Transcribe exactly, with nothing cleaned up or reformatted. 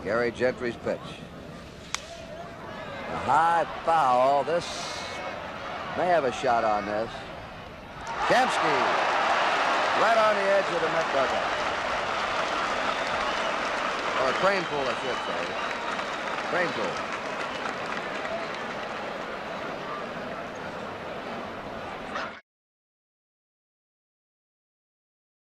Gary Gentry's pitch. A high foul. This may have a shot on this. Kemsky right on the edge of the Met dugout. Or Kranepool, I should say. Kranepool.